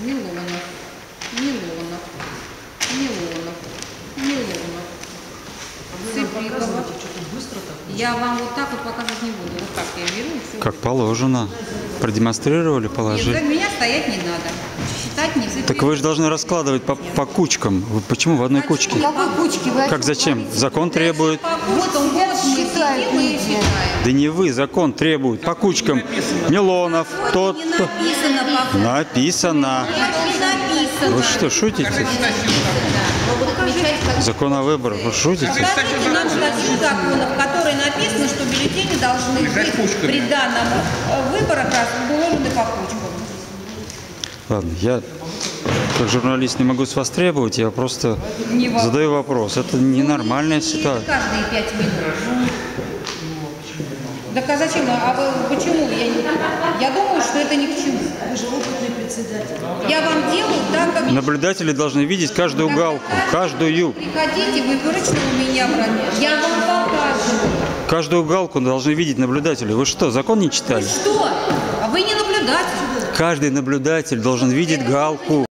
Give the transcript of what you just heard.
Милонов, Милонов, Милонов, Милонов. Цыпикова. Я вам вот так вот показывать не буду. Вот так я беру и все. Как положено. Продемонстрировали, положили. Нет, за меня стоять не надо. Считать не Так вы же должны раскладывать по кучкам. Вы почему в одной кучке? Какой кучки вы? Как зачем? Закон требует. Вот он, вот мы сидим и считаем. Да не вы, закон требует. По кучкам. Милонов, тот. Не написано по Написано. Не написано. Вы что, шутите? Закон о выборах. Вы шутите? Покажите нам статью закона, в которой написано, что бюллетени должны быть при данном выборах уложены по кучкам. Ладно, я как журналист не могу с вас требовать, я просто задаю вопрос. Это ненормальная ситуация. Каждые 5 минут. Так а зачем? А вы почему? Я думаю, что это ни к чему. Вы же опытный председатель. Я вам делаю так, как... Наблюдатели должны видеть каждую галку, каждую. Приходите, вы выручите у меня брать. Я вам покажу. Каждую галку должны видеть наблюдатели. Вы что, закон не читали? Что? А вы не наблюдатель. Каждый наблюдатель должен видеть галку.